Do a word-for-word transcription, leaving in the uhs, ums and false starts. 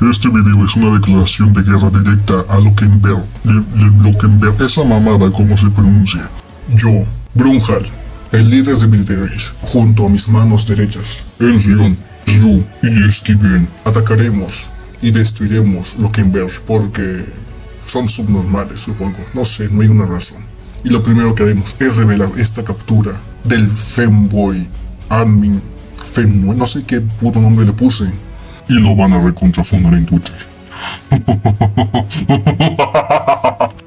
Este video es una declaración de guerra directa a Lokenberg. Lokenberg, esa mamada, ¿cómo se pronuncia? Yo, Brunhal, el líder de Bilderich, junto a mis manos derechas, Elrion, Ryu y Esquiven, atacaremos y destruiremos Lokenberg porque son subnormales, supongo. No sé, no hay una razón. Y lo primero que haremos es revelar esta captura del Femboy Admin Femboy, no sé qué puto nombre le puse. Y lo van a recontrafundar en Twitter.